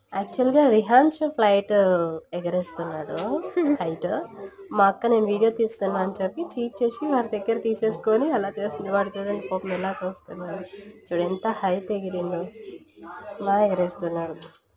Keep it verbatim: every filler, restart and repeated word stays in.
యాక్చువల్‌గా రిహాన్ష్ flight ఎగరేస్తున్నాడు kite. మా అక్క నేను వీడియో తీస్తున్నా అని చెప్పి చీట్ చేసి వాడి దగ్గర తీసేసుకొని అలా చేస్తుంది. వాడు చూడండి పాపం ఎలా చూస్తున్నాడు. చూడు ఎంత హైట్ ఎగిరిందో. బా ఎగరేస్తున్నాడు.